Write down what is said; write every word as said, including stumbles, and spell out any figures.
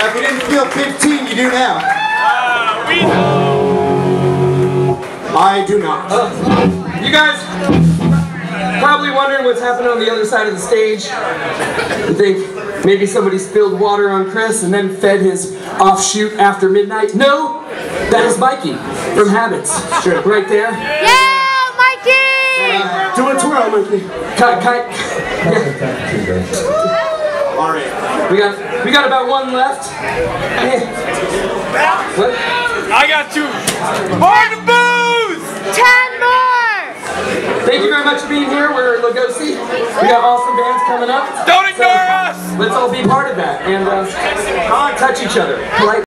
If you didn't feel fifteen, you do now. Uh, Weasel! I do not. Uh, you guys probably wondering what's happening on the other side of the stage. You think maybe somebody spilled water on Chris and then fed his offshoot after midnight? No, that is Mikey from Habits. Sure. Right there. Yeah, Mikey! Uh, do a twirl, Mikey. Cut, cut. Yeah. All right. We got, we got about one left. Yeah. What? I got two. More to booze! Ten more! Thank you very much for being here. We're LUGOSI. We got awesome bands coming up. Don't ignore So, us! let's all be part of that and uh, touch each other. Polite.